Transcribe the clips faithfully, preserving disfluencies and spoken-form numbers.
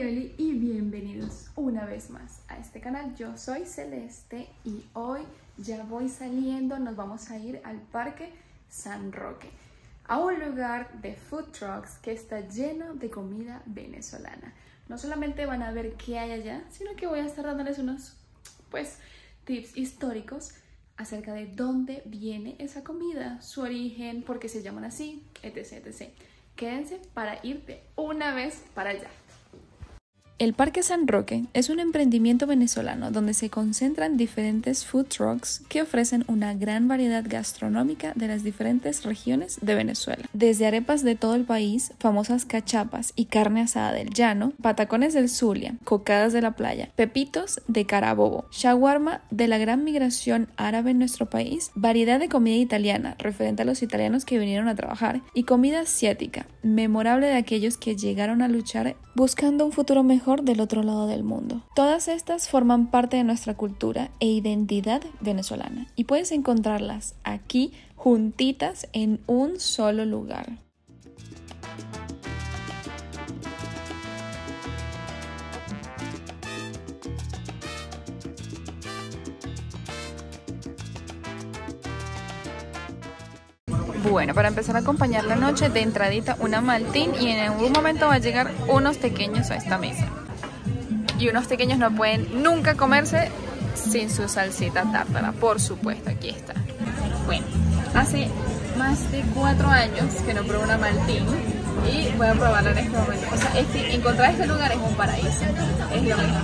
Eli y bienvenidos una vez más a este canal. Yo soy Celeste y hoy ya voy saliendo, nos vamos a ir al Parque San Roque, a un lugar de food trucks que está lleno de comida venezolana. No solamente van a ver qué hay allá, sino que voy a estar dándoles unos pues tips históricos acerca de dónde viene esa comida, su origen, por qué se llaman así, etc, etcétera. Quédense para irte una vez para allá. El Parque San Roque es un emprendimiento venezolano donde se concentran diferentes food trucks que ofrecen una gran variedad gastronómica de las diferentes regiones de Venezuela. Desde arepas de todo el país, famosas cachapas y carne asada del llano, patacones del Zulia, cocadas de la playa, pepitos de Carabobo, shawarma de la gran migración árabe en nuestro país, variedad de comida italiana referente a los italianos que vinieron a trabajar y comida asiática, memorable de aquellos que llegaron a luchar buscando un futuro mejor del otro lado del mundo. Todas estas forman parte de nuestra cultura e identidad venezolana y puedes encontrarlas aquí juntitas en un solo lugar. Bueno, para empezar a acompañar la noche, de entradita una maltín y en algún momento va a llegar unos tequeños a esta mesa. Y unos tequeños no pueden nunca comerse sin su salsita tártara, por supuesto, aquí está. Bueno, hace más de cuatro años que no pruebo una maltín y voy a probarla en este momento. O sea, este, encontrar este lugar es un paraíso, es lo mejor.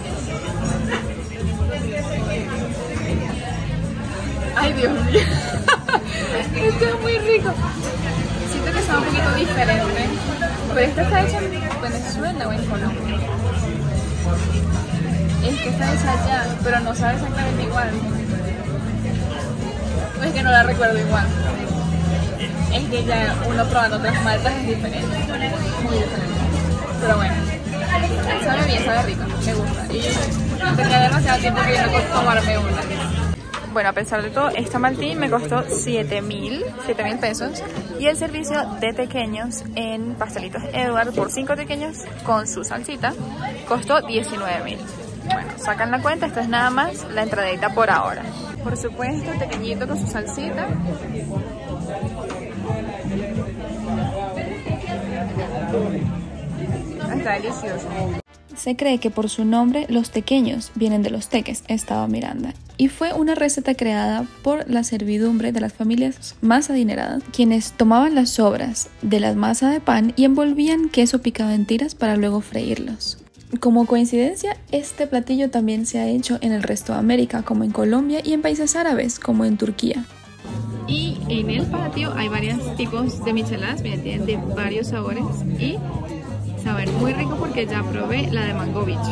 Ay, Dios mío. Esto es muy rico. Siento que está un poquito diferente, pero esto está hecho en Venezuela o en Colombia. Es que está hecha allá, pero no sabe exactamente igual. O es que no la recuerdo igual. Es que ya uno probando otras maltas es diferente, muy diferente. Pero bueno, sabe bien, sabe rico, me gusta. Y tenía demasiado tiempo que yo no tomarme una. Bueno, a pesar de todo, esta maltín me costó siete mil pesos y el servicio de tequeños en Pastelitos Edward por cinco tequeños con su salsita costó diecinueve mil. Bueno, sacan la cuenta, esto es nada más la entradita por ahora. Por supuesto, el tequeñito con su salsita. Está delicioso. Se cree que por su nombre los tequeños vienen de los teques, Estado Miranda, y fue una receta creada por la servidumbre de las familias más adineradas, quienes tomaban las sobras de la masa de pan y envolvían queso picado en tiras para luego freírlos. Como coincidencia, este platillo también se ha hecho en el resto de América, como en Colombia, y en países árabes, como en Turquía. Y en el patio hay varios tipos de micheladas, miren, tienen de varios sabores y saben muy rico porque ya probé la de mango beach.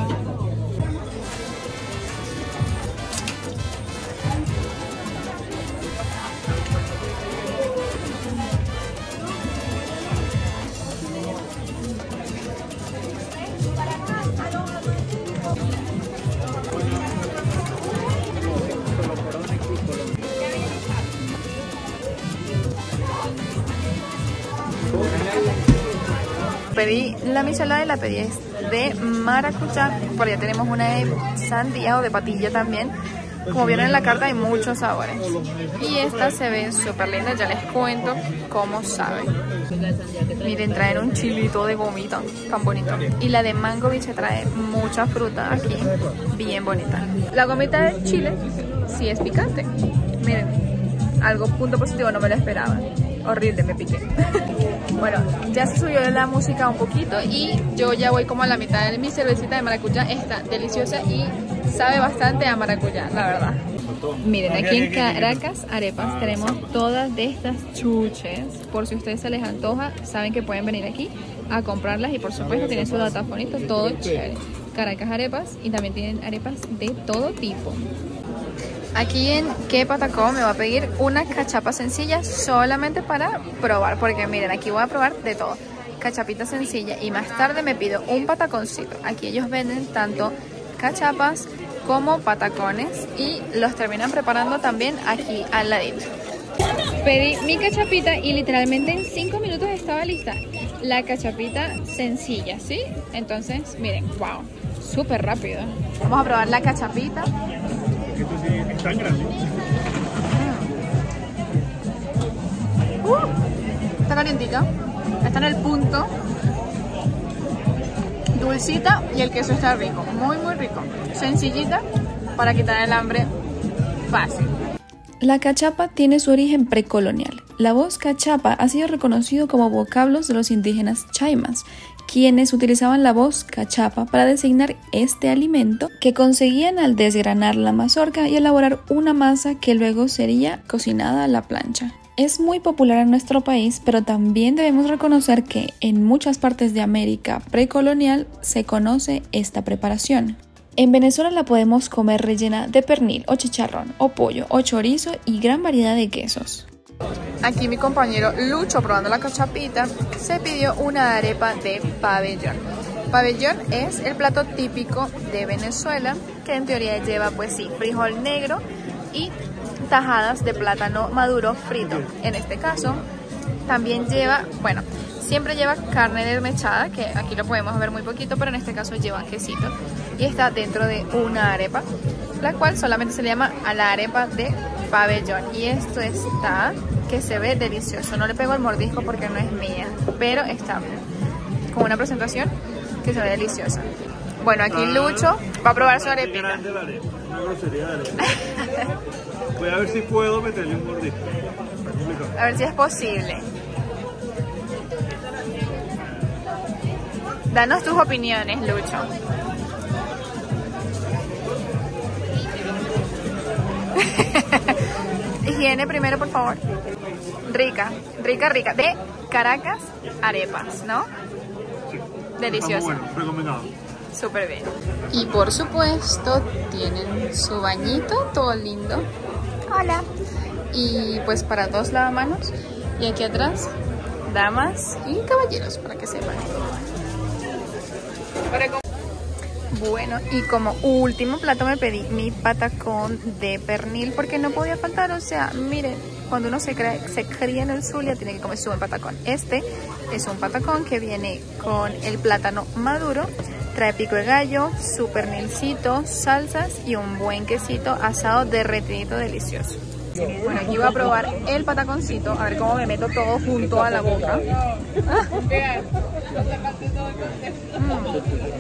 Pedí la michelada y la pedí de maracuyá, por allá tenemos una de sandía o de patilla también. Como vieron en la carta hay muchos sabores y esta se ve súper linda, ya les cuento cómo sabe. Miren, traen un chilito de gomita, tan bonito. Y la de mango beach trae mucha fruta aquí, bien bonita. La gomita de chile sí es picante, miren, algo punto positivo, no me lo esperaba. Horrible, me piqué. Bueno, ya se subió la música un poquito y yo ya voy como a la mitad de mi cervecita de maracuyá. Está deliciosa y sabe bastante a maracuyá, la verdad. Miren, aquí en Caracas Arepas tenemos todas de estas chuches. Por si a ustedes se les antoja, saben que pueden venir aquí a comprarlas y por supuesto tienen su datafonito, todo chévere. Caracas Arepas, y también tienen arepas de todo tipo. Aquí en Que Patacón me va a pedir una cachapa sencilla solamente para probar, porque miren, aquí voy a probar de todo. Cachapita sencilla y más tarde me pido un pataconcito. Aquí ellos venden tanto cachapas como patacones y los terminan preparando también aquí al ladito. Pedí mi cachapita y literalmente en cinco minutos estaba lista. la cachapita sencilla, ¿sí? Entonces, miren, wow, súper rápido. Vamos a probar la cachapita. Esto sí es tan grande. Uh, está calientita, está en el punto. Dulcita y el queso está rico, muy muy rico. Sencillita para quitar el hambre fácil. La cachapa tiene su origen precolonial. La voz cachapa ha sido reconocido como vocablos de los indígenas chaimas, quienes utilizaban la voz cachapa para designar este alimento que conseguían al desgranar la mazorca y elaborar una masa que luego sería cocinada a la plancha. Es muy popular en nuestro país, pero también debemos reconocer que en muchas partes de América precolonial se conoce esta preparación. En Venezuela la podemos comer rellena de pernil o chicharrón o pollo o chorizo y gran variedad de quesos. Aquí mi compañero Lucho, probando la cachapita, se pidió una arepa de pabellón. Pabellón es el plato típico de Venezuela, que en teoría lleva pues sí, frijol negro y tajadas de plátano maduro frito. En este caso también lleva, bueno, siempre lleva carne desmechada, que aquí lo podemos ver muy poquito, pero en este caso lleva quesito. Y está dentro de una arepa, la cual solamente se le llama a la arepa de pabellón. Y esto está que se ve delicioso. No le pego el mordisco porque no es mía, pero está con una presentación que se ve deliciosa. Bueno, aquí Lucho va a probar su arepita. Grande la arepa, una grosería de arepa. Voy a ver si puedo meterle un mordisco. A ver si es posible. Danos tus opiniones, Lucho. Higiene primero, por favor. Rica, rica, rica. De Caracas, arepas, ¿no? Sí. Deliciosa. Bueno, recomendado. Súper bien. Y por supuesto, tienen su bañito, todo lindo. Hola. Y pues para dos lavamanos. Y aquí atrás, damas y caballeros, para que sepan. Bueno, y como último plato me pedí mi patacón de pernil porque no podía faltar. O sea, miren, cuando uno se, crea, se cría en el Zulia tiene que comer su buen patacón. Este es un patacón que viene con el plátano maduro, trae pico de gallo, su pernilcito, salsas y un buen quesito asado derretidito delicioso. Bueno, aquí voy a probar el pataconcito, a ver cómo me meto todo junto a la boca. Ah. Mm.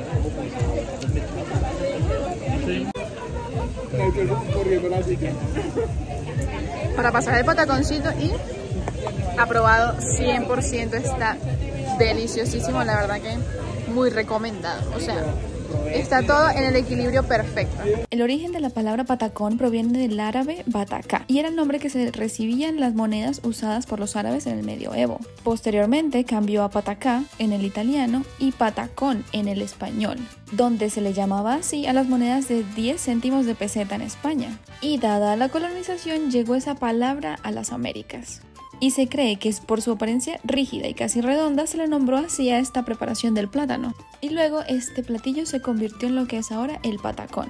Para pasar el pataconcito y aprobado cien por ciento, está deliciosísimo, la verdad que muy recomendado, o sea, está todo en el equilibrio perfecto. El origen de la palabra patacón proviene del árabe batacá y era el nombre que se recibía en las monedas usadas por los árabes en el medioevo. Posteriormente cambió a patacá en el italiano y patacón en el español, donde se le llamaba así a las monedas de diez céntimos de peseta en España. Y dada la colonización llegó esa palabra a las Américas. Y se cree que es por su apariencia rígida y casi redonda se le nombró así a esta preparación del plátano. Y luego este platillo se convirtió en lo que es ahora el patacón.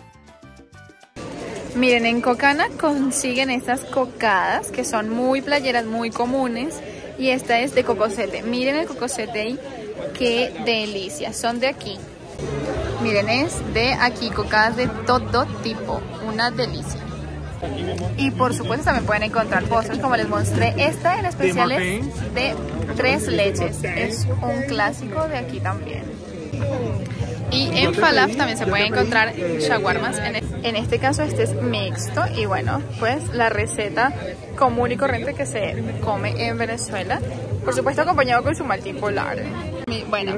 Miren, en Cocana consiguen estas cocadas que son muy playeras, muy comunes. Y esta es de cocosete. Miren el cocosete ahí, qué delicia. Son de aquí. Miren, es de aquí, cocadas de todo tipo. Una delicia. Y por supuesto también pueden encontrar postres como les mostré. Esta en especial es de tres leches. Es un clásico de aquí también. Y en Falaf también se pueden encontrar shawarmas. En este caso este es mixto. Y bueno, pues la receta común y corriente que se come en Venezuela. Por supuesto acompañado con su maltín polar. Bueno.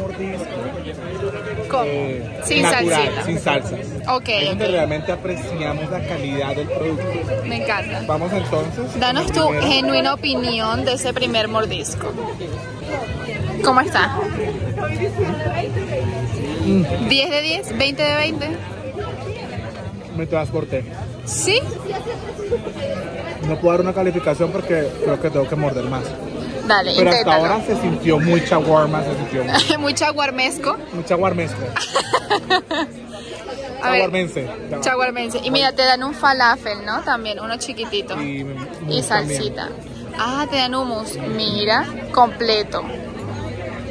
¿Cómo? Eh, sin natural, salsita. sin salsas. Ok, es donde ok. realmente apreciamos la calidad del producto. Me encanta. Vamos entonces. Danos tu primero. genuina opinión de ese primer mordisco. ¿Cómo está? Mm, ¿diez de diez? ¿veinte de veinte? me transporté. ¿Sí? No puedo dar una calificación porque creo que tengo que morder más. Dale, Pero hasta inténtalo. ahora se sintió muy shawarma, se sintió muy, Muy chaguarmesco. muy shawarmesco. A ver, Shawarmense. chaguarmense. Y mira, te dan un falafel, ¿no? También, uno chiquitito. Y, Y salsita. Ah, te dan hummus. Mira, completo.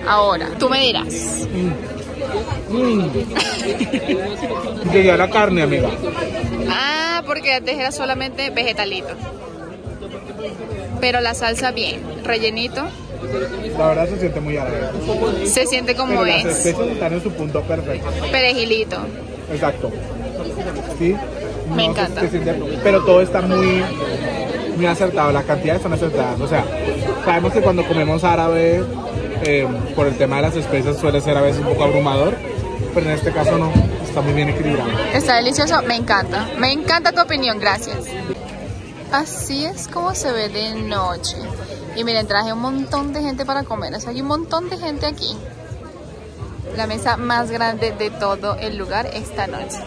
Ahora, tú me dirás. Mm. Llegué a la carne, amiga. Ah, porque antes era solamente vegetalito. Pero la salsa bien, rellenito. La verdad se siente muy árabe. Se siente como Pero es. las especias están en su punto perfecto. Perejilito. Exacto. Sí. Me No, encanta. se- se siente- pero todo está muy, muy acertado. Las cantidades están acertadas. O sea, sabemos que cuando comemos árabe, eh, por el tema de las especias, suele ser a veces un poco abrumador. Pero en este caso no. Está muy bien equilibrado. Está delicioso, me encanta. Me encanta tu opinión, gracias. Así es como se ve de noche. Y miren, traje un montón de gente para comer. O sea, hay un montón de gente aquí. La mesa más grande de todo el lugar esta noche.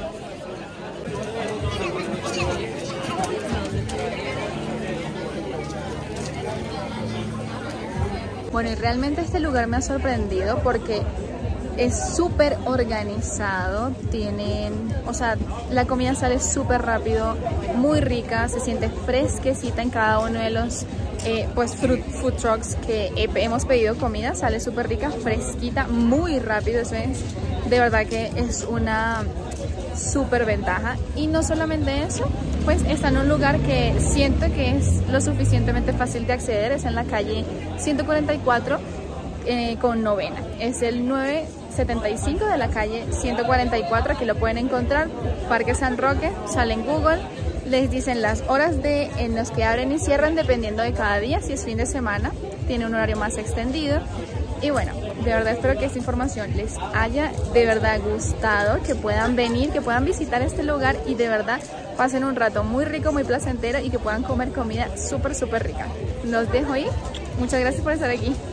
Bueno, y realmente este lugar me ha sorprendido porque es súper organizado. Tienen, o sea, la comida sale súper rápido, muy rica, se siente fresquecita en cada uno de los eh, pues fruit, food trucks que he- hemos pedido comida. Sale súper rica, fresquita, muy rápido. Eso es, de verdad que es una súper ventaja. Y no solamente eso, pues está en un lugar que siento que es lo suficientemente fácil de acceder. Es en la calle ciento cuarenta y cuatro eh, con novena. Es el nueve setenta y cinco de la calle ciento cuarenta y cuatro. Aquí lo pueden encontrar, Parque San Roque. Sale en Google, les dicen las horas de, en las que abren y cierran dependiendo de cada día. Si es fin de semana, tiene un horario más extendido. Y bueno, de verdad espero que esta información les haya de verdad gustado, que puedan venir, que puedan visitar este lugar y de verdad pasen un rato muy rico, muy placentero y que puedan comer comida súper, súper rica. Los dejo ahí. Muchas gracias por estar aquí.